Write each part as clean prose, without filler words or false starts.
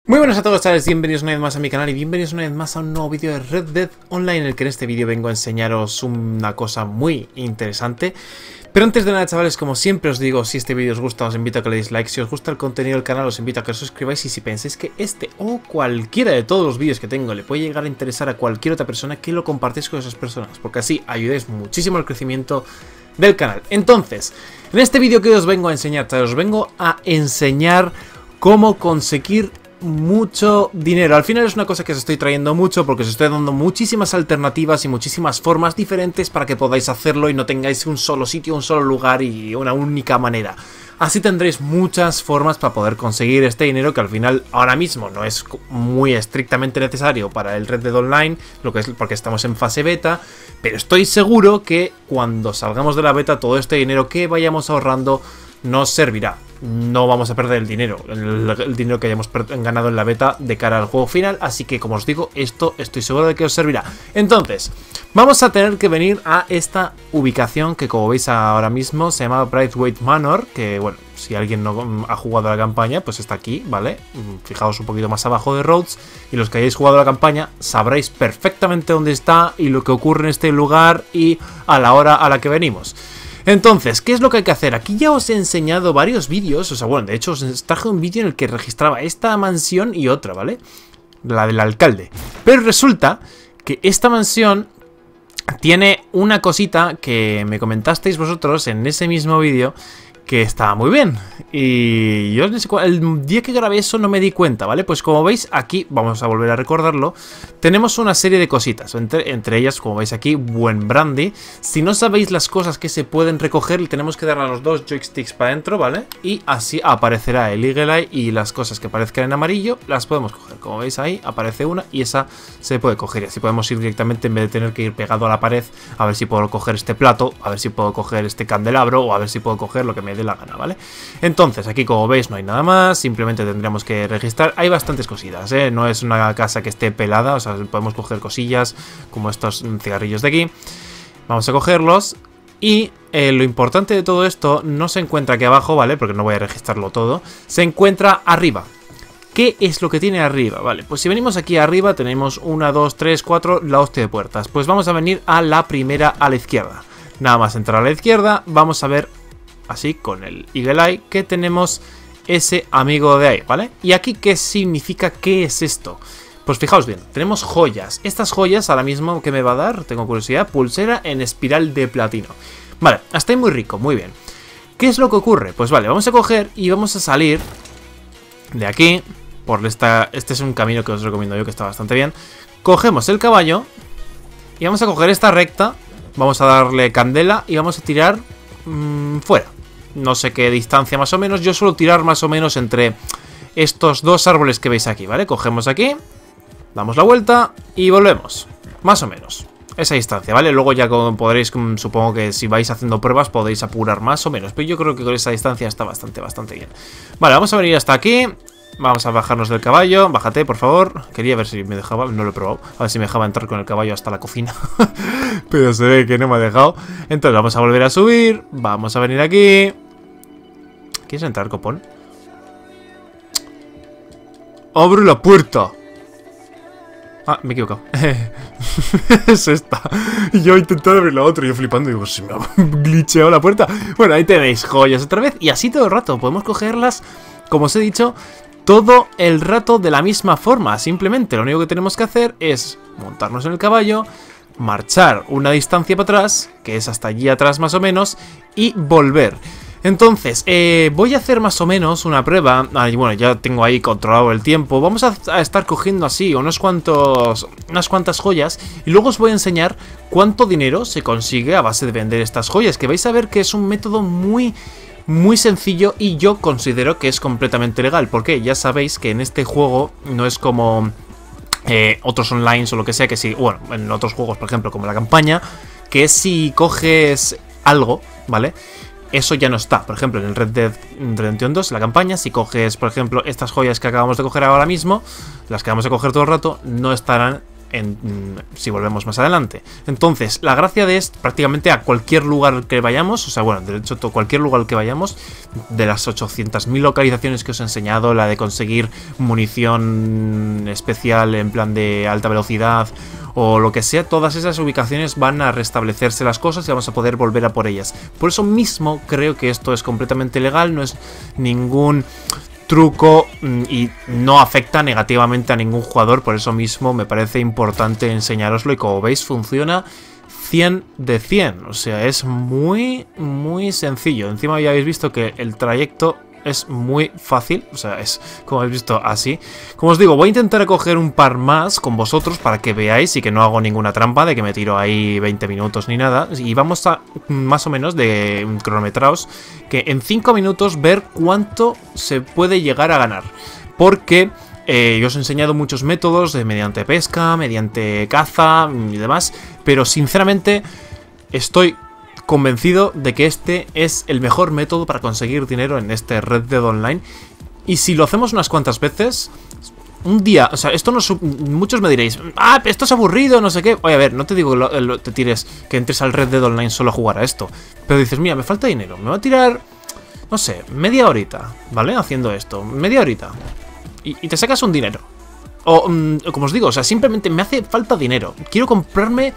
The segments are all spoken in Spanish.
Muy buenas a todos, chavales, bienvenidos una vez más a mi canal y bienvenidos una vez más a un nuevo vídeo de Red Dead Online, en el que en este vídeo vengo a enseñaros una cosa muy interesante. Pero antes de nada, chavales, como siempre os digo, si este vídeo os gusta os invito a que le deis like, si os gusta el contenido del canal os invito a que os suscribáis, y si pensáis que este o cualquiera de todos los vídeos que tengo le puede llegar a interesar a cualquier otra persona, que lo compartáis con esas personas, porque así ayudáis muchísimo al crecimiento del canal. Entonces, en este vídeo que os vengo a enseñar, chavales, os vengo a enseñar cómo conseguir mucho dinero. Al final es una cosa que os estoy trayendo mucho porque os estoy dando muchísimas alternativas y muchísimas formas diferentes para que podáis hacerlo y no tengáis un solo sitio, un solo lugar y una única manera. Así tendréis muchas formas para poder conseguir este dinero, que al final ahora mismo no es muy estrictamente necesario para el Red Dead Online, lo que es porque estamos en fase beta, pero estoy seguro que cuando salgamos de la beta todo este dinero que vayamos ahorrando nos servirá. No vamos a perder el dinero, el dinero que hayamos ganado en la beta de cara al juego final. Así que, como os digo, esto estoy seguro de que os servirá. Entonces, vamos a tener que venir a esta ubicación que, como veis ahora mismo, se llama Braithwaite Manor. Que, bueno, si alguien no ha jugado a la campaña, pues está aquí, ¿vale? Fijaos un poquito más abajo de Rhodes. Y los que hayáis jugado a la campaña sabréis perfectamente dónde está y lo que ocurre en este lugar y a la hora a la que venimos. Entonces, ¿qué es lo que hay que hacer? Aquí ya os he enseñado varios vídeos, o sea, bueno, de hecho os traje un vídeo en el que registraba esta mansión y otra, ¿vale? La del alcalde. Pero resulta que esta mansión tiene una cosita que me comentasteis vosotros en ese mismo vídeo, que estaba muy bien. Y yo el día que grabé eso no me di cuenta, ¿vale? Pues como veis aquí, vamos a volver a recordarlo, tenemos una serie de cositas, entre ellas, como veis aquí, buen brandy. Si no sabéis las cosas que se pueden recoger, tenemos que darle a los dos joysticks para adentro, ¿vale? Y así aparecerá el Eagle Eye y las cosas que parezcan en amarillo las podemos coger. Como veis ahí, aparece una y esa se puede coger. Y así podemos ir directamente, en vez de tener que ir pegado a la pared, a ver si puedo coger este plato, a ver si puedo coger este candelabro o a ver si puedo coger lo que me dé la gana, ¿vale? Entonces, aquí como veis no hay nada más, simplemente tendríamos que registrar. Hay bastantes cositas, ¿eh? No es una casa que esté pelada, o sea, podemos coger cosillas como estos cigarrillos de aquí. Vamos a cogerlos y lo importante de todo esto no se encuentra aquí abajo, ¿vale? Porque no voy a registrarlo todo, se encuentra arriba. ¿Qué es lo que tiene arriba? Vale, pues si venimos aquí arriba tenemos 1, 2, 3, 4, la hostia de puertas. Pues vamos a venir a la primera a la izquierda. Nada más entrar a la izquierda, vamos a ver así con el Eagle Eye que tenemos ese amigo de ahí, ¿vale? Y aquí, ¿qué significa? ¿Qué es esto? Pues fijaos bien, tenemos joyas. Estas joyas ahora mismo, ¿qué me va a dar? Tengo curiosidad. Pulsera en espiral de platino. Vale, hasta ahí muy rico, muy bien. ¿Qué es lo que ocurre? Pues vale, vamos a coger y vamos a salir de aquí por esta... Este es un camino que os recomiendo yo, que está bastante bien. Cogemos el caballo y vamos a coger esta recta. Vamos a darle candela y vamos a tirar fuera. No sé qué distancia más o menos. Yo suelo tirar más o menos entre estos dos árboles que veis aquí, ¿vale? Cogemos aquí, damos la vuelta y volvemos. Más o menos esa distancia, ¿vale? Luego ya podréis, supongo que si vais haciendo pruebas podéis apurar más o menos, pero yo creo que con esa distancia está bastante bien. Vale, vamos a venir hasta aquí. Vamos a bajarnos del caballo. Bájate, por favor. Quería ver si me dejaba, no lo he probado, a ver si me dejaba entrar con el caballo hasta la cocina. Pero se ve que no me ha dejado. Entonces vamos a volver a subir. Vamos a venir aquí. ¿Quieres entrar, copón? ¡Abre la puerta! Ah, me he equivocado. Es esta. Y yo he intentado abrir la otra y yo flipando. Digo, se me ha glitcheado la puerta. Bueno, ahí tenéis joyas otra vez. Y así todo el rato. Podemos cogerlas, como os he dicho, todo el rato de la misma forma. Simplemente lo único que tenemos que hacer es montarnos en el caballo, marchar una distancia para atrás, que es hasta allí atrás más o menos, y volver. Entonces, voy a hacer más o menos una prueba. Bueno, ya tengo ahí controlado el tiempo. Vamos a estar cogiendo así unas cuantas joyas y luego os voy a enseñar cuánto dinero se consigue a base de vender estas joyas, que vais a ver que es un método muy sencillo y yo considero que es completamente legal, porque ya sabéis que en este juego no es como otros online o lo que sea, que si, bueno, en otros juegos, por ejemplo, como la campaña, que si coges algo, ¿vale? Eso ya no está. Por ejemplo, en el Red Dead Redemption 2, la campaña, si coges, por ejemplo, estas joyas que acabamos de coger ahora mismo, las que vamos a coger todo el rato, no estarán si volvemos más adelante. Entonces, la gracia de esto, prácticamente a cualquier lugar que vayamos, o sea, bueno, de hecho, cualquier lugar que vayamos, de las 800.000 localizaciones que os he enseñado, la de conseguir munición especial en plan de alta velocidad o lo que sea, todas esas ubicaciones van a restablecerse las cosas y vamos a poder volver a por ellas. Por eso mismo creo que esto es completamente legal, no es ningún truco y no afecta negativamente a ningún jugador. Por eso mismo me parece importante enseñaroslo y como veis funciona 100 de 100, o sea, es muy sencillo. Encima ya habéis visto que el trayecto es muy fácil, o sea, es como habéis visto así. Como os digo, voy a intentar coger un par más con vosotros para que veáis y que no hago ninguna trampa de que me tiro ahí 20 minutos ni nada. Y vamos a, más o menos, de cronometraos, que en 5 minutos ver cuánto se puede llegar a ganar. Porque yo os he enseñado muchos métodos mediante pesca, mediante caza y demás, pero sinceramente estoy convencido de que este es el mejor método para conseguir dinero en este Red Dead Online. Y si lo hacemos unas cuantas veces, un día, o sea, esto no, muchos me diréis, ah, esto es aburrido, no sé qué. Oye, a ver, no te digo te tires, que entres al Red Dead Online solo a jugar a esto, pero dices, mira, me falta dinero, me voy a tirar, no sé, media horita, ¿vale? Haciendo esto, media horita, y te sacas un dinero. O, como os digo, o sea, simplemente me hace falta dinero, quiero comprarme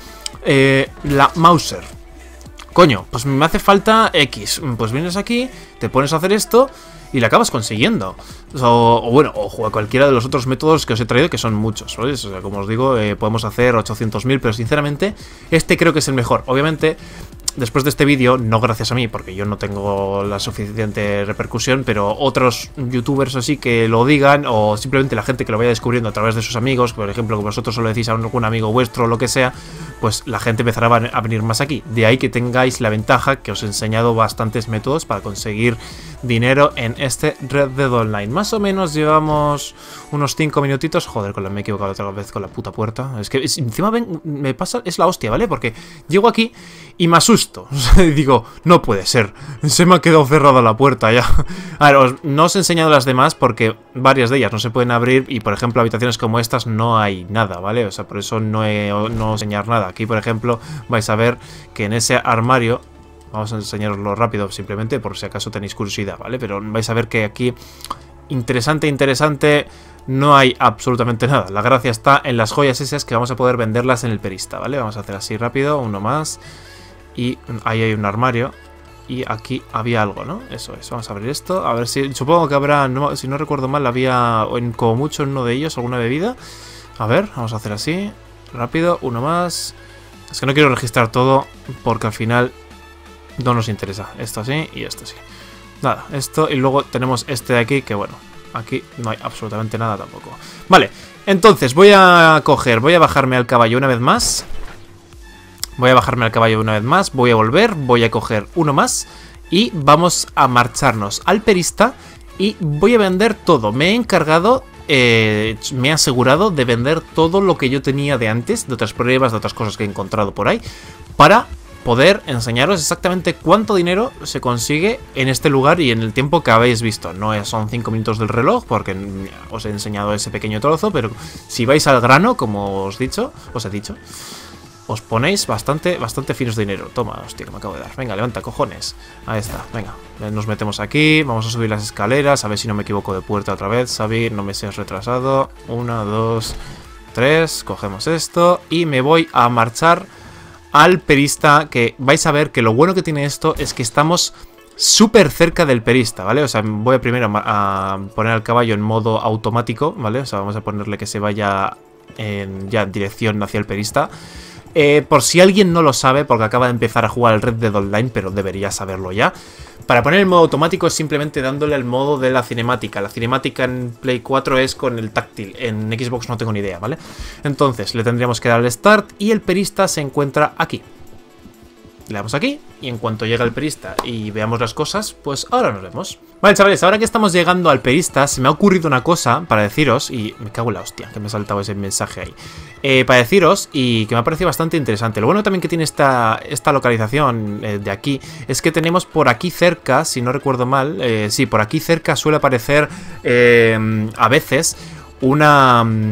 la Mauser. Coño, pues me hace falta X. Pues vienes aquí, te pones a hacer esto y la acabas consiguiendo. O bueno, o juega cualquiera de los otros métodos que os he traído, que son muchos, ¿sabes? O sea, como os digo, podemos hacer 800.000, pero sinceramente, este creo que es el mejor. Obviamente, después de este vídeo, no gracias a mí, porque yo no tengo la suficiente repercusión, pero otros youtubers así que lo digan, o simplemente la gente que lo vaya descubriendo a través de sus amigos, por ejemplo, que vosotros solo decís a algún amigo vuestro o lo que sea, pues la gente empezará a venir más aquí. De ahí que tengáis la ventaja que os he enseñado bastantes métodos para conseguir dinero en este Red Dead Online. Más o menos llevamos unos 5 minutitos. Joder, me he equivocado otra vez con la puta puerta. Es que encima me pasa, es la hostia, ¿vale? Porque llego aquí y me asusto. O sea, digo, no puede ser. Se me ha quedado cerrada la puerta ya. A ver, no os he enseñado las demás porque varias de ellas no se pueden abrir y, por ejemplo, habitaciones como estas no hay nada, ¿vale? O sea, por eso no os enseñar nada. Aquí, por ejemplo, vais a ver que en ese armario... Vamos a enseñaroslo rápido, simplemente, por si acaso tenéis curiosidad, ¿vale? Pero vais a ver que aquí, interesante, no hay absolutamente nada. La gracia está en las joyas esas que vamos a poder venderlas en el perista, ¿vale? Vamos a hacer así rápido, uno más. Y ahí hay un armario. Y aquí había algo, ¿no? Eso es, vamos a abrir esto. A ver si, supongo que habrá, no, si no recuerdo mal, había como mucho en uno de ellos alguna bebida. A ver, vamos a hacer así, rápido, uno más. Es que no quiero registrar todo porque al final... no nos interesa, esto así y esto así. Nada, esto y luego tenemos este de aquí que bueno, aquí no hay absolutamente nada tampoco. Vale, entonces voy a bajarme al caballo una vez más. Voy a volver, voy a coger uno más y vamos a marcharnos al perista y voy a vender todo. Me he encargado... me he asegurado de vender todo lo que yo tenía de antes, de otras pruebas, de otras cosas que he encontrado por ahí, para poder enseñaros exactamente cuánto dinero se consigue en este lugar y en el tiempo que habéis visto. No son 5 minutos del reloj porque os he enseñado ese pequeño trozo, pero si vais al grano, como os he dicho, os ponéis bastante finos de dinero. Toma, hostia, que me acabo de dar. Venga, levanta, cojones. Ahí está, venga. Nos metemos aquí, vamos a subir las escaleras, a ver si no me equivoco de puerta otra vez. Xavi, no me seas retrasado. 1, 2, 3, cogemos esto y me voy a marchar al perista, que vais a ver que lo bueno que tiene esto es que estamos súper cerca del perista, ¿vale? O sea, voy primero a poner al caballo en modo automático, ¿vale? O sea, vamos a ponerle que se vaya en dirección hacia el perista. Por si alguien no lo sabe, porque acaba de empezar a jugar al Red Dead Online, pero debería saberlo ya. Para poner el modo automático es simplemente dándole al modo de la cinemática. La cinemática en Play 4 es con el táctil, en Xbox no tengo ni idea, ¿vale? Entonces le tendríamos que dar al Start y el perista se encuentra aquí. Le damos aquí y en cuanto llega el perista y veamos las cosas, pues ahora nos vemos. Vale, chavales, ahora que estamos llegando al perista, se me ha ocurrido una cosa para deciros, y me cago en la hostia, que me ha saltado ese mensaje ahí. Para deciros, y que me ha parecido bastante interesante. Lo bueno también que tiene esta localización de aquí, es que tenemos por aquí cerca, si no recuerdo mal, sí, por aquí cerca suele aparecer a veces una...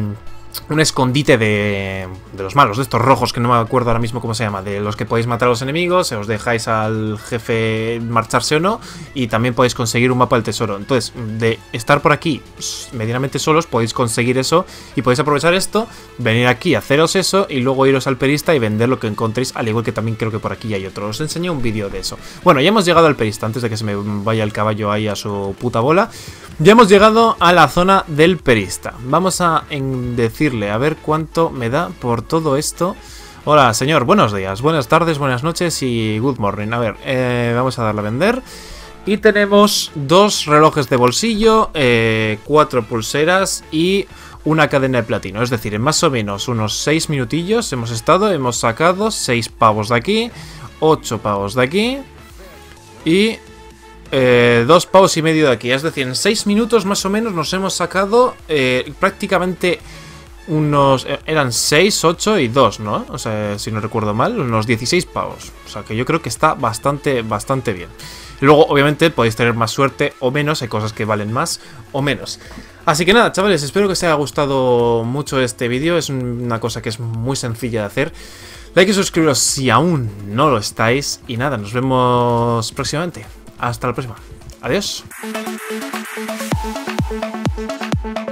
un escondite de los malos, de estos rojos, que no me acuerdo ahora mismo cómo se llama, de los que podéis matar a los enemigos, os dejáis al jefe marcharse o no, y también podéis conseguir un mapa del tesoro. Entonces, de estar por aquí medianamente solos, podéis conseguir eso, y podéis aprovechar esto, venir aquí, haceros eso, y luego iros al perista y vender lo que encontréis, al igual que también creo que por aquí hay otro. Os enseño un vídeo de eso. Bueno, ya hemos llegado al perista, antes de que se me vaya el caballo ahí a su puta bola. Ya hemos llegado a la zona del perista. Vamos a decirle a ver cuánto me da por todo esto. Hola, señor, buenos días, buenas tardes, buenas noches y good morning. A ver, vamos a darle a vender. Y tenemos 2 relojes de bolsillo, 4 pulseras y una cadena de platino. Es decir, en más o menos unos 6 minutillos hemos estado, hemos sacado 6 pavos de aquí, 8 pavos de aquí y 2 pavos y medio de aquí. Es decir, en 6 minutos más o menos nos hemos sacado prácticamente unos... eran 6, 8 y 2, ¿no? O sea, si no recuerdo mal, unos 16 pavos. O sea, que yo creo que está bastante bien. Y luego, obviamente, podéis tener más suerte o menos. Hay cosas que valen más o menos. Así que nada, chavales, espero que os haya gustado mucho este vídeo. Es una cosa que es muy sencilla de hacer. Like y suscribiros si aún no lo estáis. Y nada, nos vemos próximamente. Hasta la próxima. Adiós.